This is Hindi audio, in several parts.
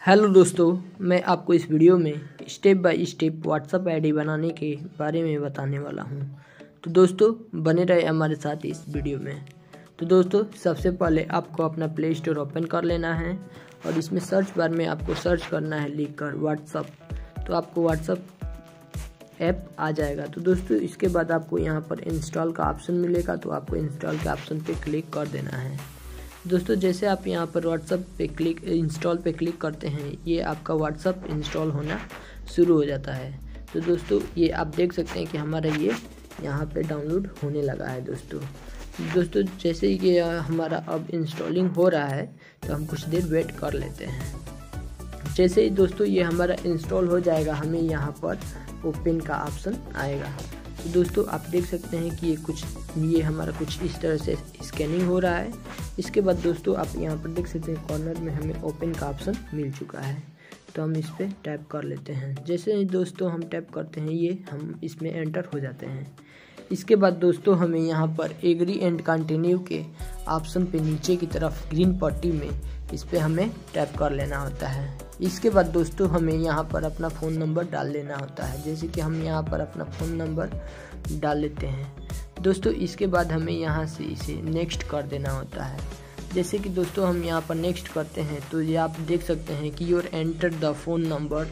हेलो दोस्तों, मैं आपको इस वीडियो में step by step WhatsApp ID बनाने के बारे में बताने वाला हूं। तो दोस्तों बने रहे हमारे साथ इस वीडियो में। तो दोस्तों सबसे पहले आपको अपना प्ले स्टोर ओपन कर लेना है और इसमें सर्च बार में आपको सर्च करना है लिखकर व्हाट्सएप। तो आपको व्हाट्सएप ऐप आ जाएगा। तो दोस्तों इसके बाद आपको यहाँ पर इंस्टॉल का ऑप्शन मिलेगा, तो आपको इंस्टॉल के ऑप्शन पे क्लिक कर देना है। दोस्तों जैसे आप यहाँ पर व्हाट्सएप पे इंस्टॉल पे क्लिक करते हैं, ये आपका व्हाट्सएप इंस्टॉल होना शुरू हो जाता है। तो दोस्तों ये आप देख सकते हैं कि हमारा ये यहाँ पे डाउनलोड होने लगा है। दोस्तों जैसे ये हमारा अब इंस्टॉलिंग हो रहा है, तो हम कुछ देर वेट कर लेते हैं। जैसे ही दोस्तों ये हमारा इंस्टॉल हो जाएगा, हमें यहाँ पर ओपन का ऑप्शन आएगा। तो दोस्तों आप देख सकते हैं कि ये हमारा कुछ इस तरह से स्कैनिंग हो रहा है। इसके बाद दोस्तों आप यहाँ पर देख सकते हैं कॉर्नर में हमें ओपन का ऑप्शन मिल चुका है। तो हम इस पर टैप कर लेते हैं। जैसे ही दोस्तों हम टैप करते हैं, ये हम इसमें एंटर हो जाते हैं। इसके बाद दोस्तों हमें यहाँ पर एग्री एंड कंटिन्यू के ऑप्शन पे नीचे की तरफ ग्रीन पट्टी में इस पर हमें टैप कर लेना होता है। इसके बाद दोस्तों हमें यहाँ पर अपना फ़ोन नंबर डाल लेना होता है। जैसे कि हम यहाँ पर अपना फ़ोन नंबर डाल लेते हैं। दोस्तों इसके बाद हमें यहाँ से इसे नेक्स्ट कर देना होता है। जैसे कि दोस्तों हम यहाँ पर नेक्स्ट करते हैं, तो ये आप देख सकते हैं कि your enter the phone number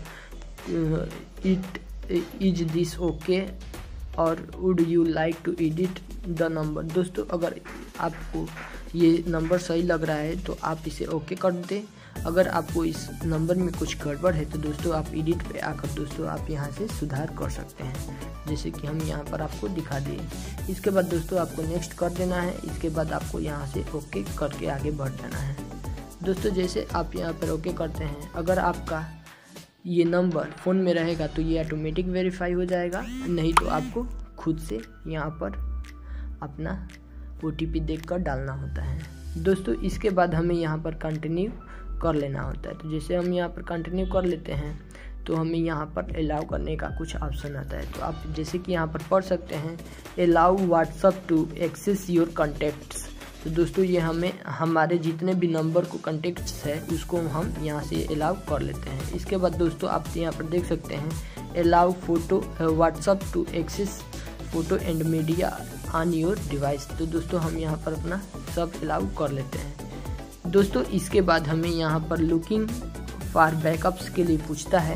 it is this okay और would you like to edit the number. दोस्तों अगर आपको ये नंबर सही लग रहा है तो आप इसे ओके कर दें। अगर आपको इस नंबर में कुछ गड़बड़ है तो दोस्तों आप एडिट पे आकर दोस्तों आप यहाँ से सुधार कर सकते हैं, जैसे कि हम यहाँ पर आपको दिखा दिए। इसके बाद दोस्तों आपको नेक्स्ट कर देना है। इसके बाद आपको यहाँ से ओके करके आगे बढ़ जाना है। दोस्तों जैसे आप यहाँ पर ओके करते हैं, अगर आपका ये नंबर फ़ोन में रहेगा तो ये ऑटोमेटिक वेरीफाई हो जाएगा, नहीं तो आपको खुद से यहाँ पर अपना OTP देकर डालना होता है। दोस्तों इसके बाद हमें यहाँ पर कंटिन्यू कर लेना होता है। तो जैसे हम यहाँ पर कंटिन्यू कर लेते हैं, तो हमें यहाँ पर अलाउ करने का कुछ ऑप्शन आता है। तो आप जैसे कि यहाँ पर पढ़ सकते हैं, allow WhatsApp to access your contacts. तो दोस्तों ये हमें हमारे जितने भी नंबर को कॉन्टैक्ट्स है उसको हम यहाँ से अलाउ कर लेते हैं। इसके बाद दोस्तों आप यहाँ पर देख सकते हैं, allow photo WhatsApp to access photo and media on your device. तो दोस्तों हम यहाँ पर अपना सब अलाउ कर लेते हैं। दोस्तों इसके बाद हमें यहाँ पर लुकिंग फॉर बैकअप्स के लिए पूछता है।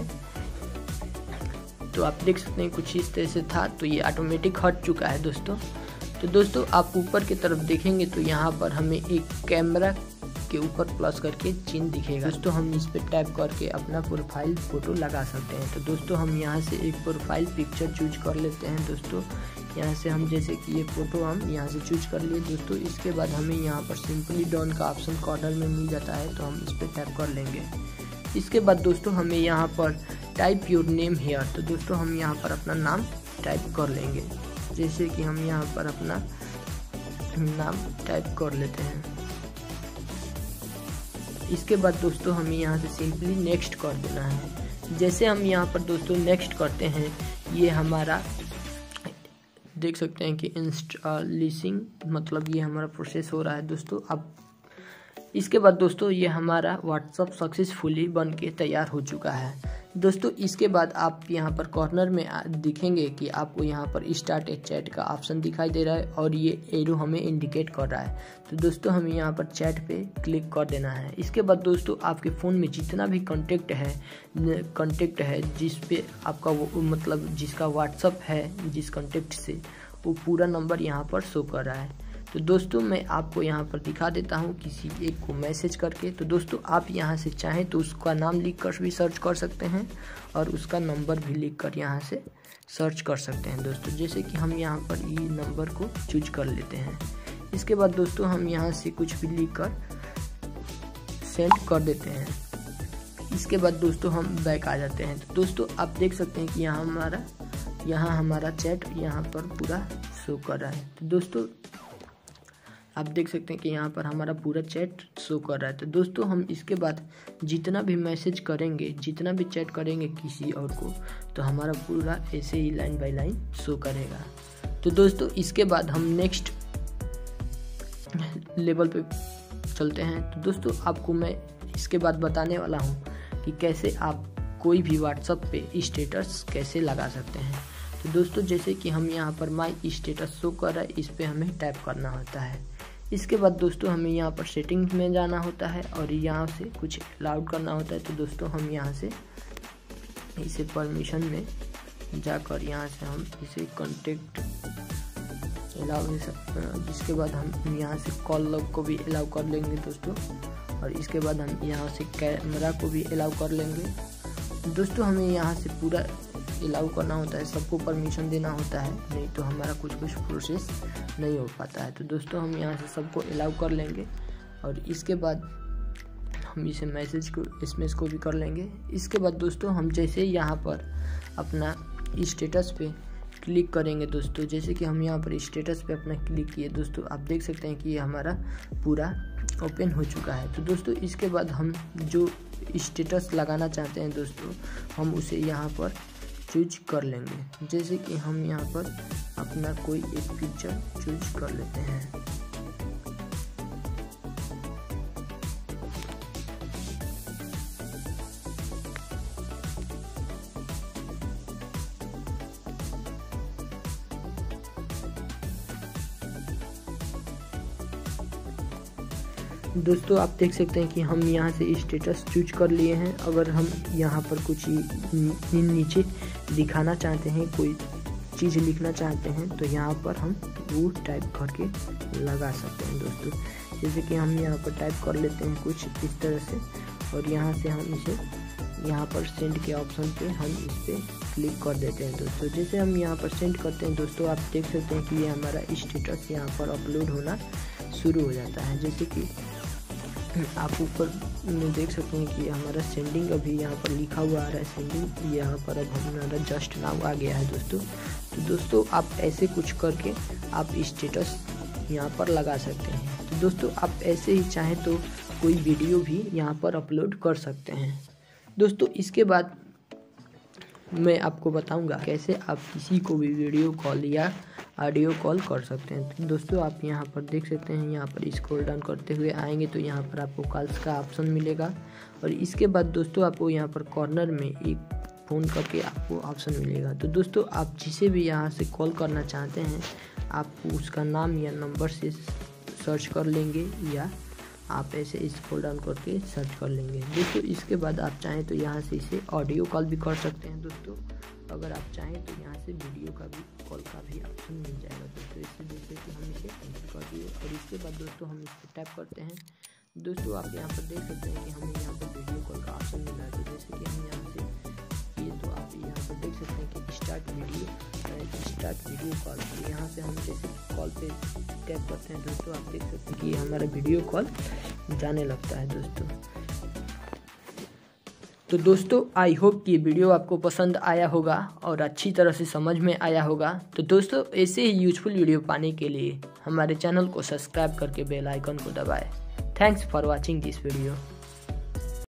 तो आप देख सकते हैं कुछ इस तरह से था, तो ये ऑटोमेटिक हट चुका है दोस्तों। तो दोस्तों आप ऊपर की तरफ देखेंगे तो यहाँ पर हमें एक कैमरा के ऊपर प्लस करके चिन्ह दिखेगा। दोस्तों हम इस पर टैप करके अपना प्रोफाइल फ़ोटो लगा सकते हैं। तो दोस्तों हम यहाँ से एक प्रोफाइल पिक्चर चूज कर लेते हैं। दोस्तों यहाँ से हम जैसे कि ये फ़ोटो हम यहाँ से चूज कर लिए दोस्तों। इसके बाद हमें यहाँ पर सिंपली डॉन का ऑप्शन कॉर्नर में मिल जाता है, तो हम इस पर टैप कर लेंगे। इसके बाद दोस्तों हमें यहाँ पर टाइप योर नेम हेयर। तो दोस्तों हम यहाँ पर अपना नाम टाइप कर लेंगे। जैसे कि हम यहाँ पर अपना नाम टाइप कर लेते हैं। इसके बाद दोस्तों हमें यहाँ से सिंपली नेक्स्ट कर देना है। जैसे हम यहाँ पर दोस्तों नेक्स्ट करते हैं, ये हमारा देख सकते हैं कि इंस्टॉलिंग मतलब ये हमारा प्रोसेस हो रहा है दोस्तों। अब इसके बाद दोस्तों ये हमारा व्हाट्सएप सक्सेसफुली बन के तैयार हो चुका है। दोस्तों इसके बाद आप यहाँ पर कॉर्नर में दिखेंगे कि आपको यहाँ पर स्टार्ट ए चैट का ऑप्शन दिखाई दे रहा है और ये एरो हमें इंडिकेट कर रहा है। तो दोस्तों हमें यहाँ पर चैट पे क्लिक कर देना है। इसके बाद दोस्तों आपके फ़ोन में जितना भी कॉन्टैक्ट है जिस पे आपका वो मतलब जिसका व्हाट्सअप है, जिस कॉन्टैक्ट से वो पूरा नंबर यहाँ पर शो कर रहा है। तो दोस्तों मैं आपको यहाँ पर दिखा देता हूँ किसी एक को मैसेज करके। तो दोस्तों आप यहाँ से चाहें तो उसका नाम लिख कर भी सर्च कर सकते हैं और उसका नंबर भी लिख कर यहाँ से सर्च कर सकते हैं दोस्तों। जैसे कि हम यहाँ पर ये नंबर को चूज कर लेते हैं। इसके बाद दोस्तों हम यहाँ से कुछ भी लिख कर सेंड कर देते हैं। इसके बाद दोस्तों हम बैक आ जाते हैं। तो दोस्तों आप देख सकते हैं कि यहाँ हमारा चैट यहाँ पर पूरा शो कर रहा है। तो दोस्तों आप देख सकते हैं कि यहाँ पर हमारा पूरा चैट शो कर रहा है। तो दोस्तों हम इसके बाद जितना भी मैसेज करेंगे, जितना भी चैट करेंगे किसी और को, तो हमारा पूरा ऐसे ही लाइन बाय लाइन शो करेगा। तो दोस्तों इसके बाद हम नेक्स्ट लेवल पे चलते हैं। तो दोस्तों आपको मैं इसके बाद बताने वाला हूँ कि कैसे आप कोई भी व्हाट्सएप पे स्टेटस कैसे लगा सकते हैं। तो दोस्तों जैसे कि हम यहाँ पर माई स्टेटस शो कर रहा है, इस पर हमें टैप करना होता है। इसके बाद दोस्तों हमें यहाँ पर सेटिंग्स में जाना होता है और यहाँ से कुछ अलाउड करना होता है। तो दोस्तों हम यहाँ से इसे परमिशन में जाकर यहाँ से हम इसे कॉन्टेक्ट अलाउ दे सकते हैं। जिसके बाद हम यहाँ से कॉल लॉग को भी अलाउ कर लेंगे दोस्तों, और इसके बाद हम यहाँ से कैमरा को भी अलाउ कर लेंगे। दोस्तों हमें यहाँ से पूरा अलाउ करना होता है, सबको परमिशन देना होता है, नहीं तो हमारा कुछ प्रोसेस नहीं हो पाता है। तो दोस्तों हम यहाँ से सबको अलाउ कर लेंगे और इसके बाद हम इसे मैसेज को SMS को भी कर लेंगे। इसके बाद दोस्तों हम जैसे यहाँ पर अपना स्टेटस पे क्लिक करेंगे दोस्तों, जैसे कि हम यहाँ पर स्टेटस पे अपना क्लिक किए दोस्तों, आप देख सकते हैं कि ये हमारा पूरा ओपन हो चुका है। तो दोस्तों इसके बाद हम जो स्टेटस लगाना चाहते हैं दोस्तों, हम उसे यहाँ पर चूज कर लेंगे। जैसे कि हम यहाँ पर अपना कोई एक पिक्चर चूज कर लेते हैं। दोस्तों आप देख सकते हैं कि हम यहाँ से स्टेटस चूज कर लिए हैं। अगर हम यहाँ पर कुछ नीचे दिखाना चाहते हैं, कोई चीज़ लिखना चाहते हैं, तो यहाँ पर हम वो टाइप करके लगा सकते हैं दोस्तों। जैसे कि हम यहाँ पर टाइप कर लेते हैं कुछ इस तरह से, और यहाँ से हम इसे यहाँ पर सेंड के ऑप्शन पे हम इस पर क्लिक कर देते हैं दोस्तों। जैसे हम यहाँ पर सेंड करते हैं दोस्तों, आप देख सकते हैं कि ये हमारा स्टेटस यहाँ पर अपलोड होना शुरू हो जाता है। जैसे कि आप ऊपर में देख सकते हैं कि हमारा सेंडिंग अभी यहाँ पर लिखा हुआ आ रहा है, सेंडिंग यहाँ पर अब हमारा जस्ट नाउ आ गया है दोस्तों। तो दोस्तों आप ऐसे कुछ करके आप स्टेटस यहाँ पर लगा सकते हैं। तो दोस्तों आप ऐसे ही चाहें तो कोई वीडियो भी यहाँ पर अपलोड कर सकते हैं दोस्तों। इसके बाद मैं आपको बताऊंगा कैसे आप किसी को भी वीडियो कॉल या ऑडियो कॉल कर सकते हैं। तो दोस्तों आप यहाँ पर देख सकते हैं, यहाँ पर स्क्रॉल डाउन करते हुए आएंगे तो यहाँ पर आपको कॉल्स का ऑप्शन मिलेगा, और इसके बाद दोस्तों आपको यहाँ पर कॉर्नर में एक फ़ोन करके आपको ऑप्शन मिलेगा। तो दोस्तों आप जिसे भी यहाँ से कॉल करना चाहते हैं, आप उसका नाम या नंबर से सर्च कर लेंगे, या आप ऐसे स्क्रॉल डाउन करके सर्च कर लेंगे दोस्तों। इसके बाद आप चाहें तो यहाँ से इसे ऑडियो कॉल भी कर सकते हैं दोस्तों। अगर आप चाहें तो यहाँ से वीडियो का भी कॉल का भी ऑप्शन मिल जाएगा दोस्तों। इससे जैसे कि हम इसे एंटर कर दिए, और इसके बाद दोस्तों हम इस पर टैप करते हैं दोस्तों। आप यहाँ पर देख सकते हैं कि हमें यहाँ पर वीडियो कॉल का ऑप्शन मिला है। तो जैसे कि हम यहाँ से किए तो आप यहाँ पर देख सकते हैं कि स्टार्ट वीडियो कॉल, यहाँ से हम जैसे कॉल पे टैप करते हैं दोस्तों, आप देख सकते हैं कि हमारा वीडियो कॉल जाने लगता है दोस्तों। तो दोस्तों आई होप कि ये वीडियो आपको पसंद आया होगा और अच्छी तरह से समझ में आया होगा। तो दोस्तों ऐसे ही यूजफुल वीडियो पाने के लिए हमारे चैनल को सब्सक्राइब करके बेल आइकन को दबाएं। Thanks for watching this video.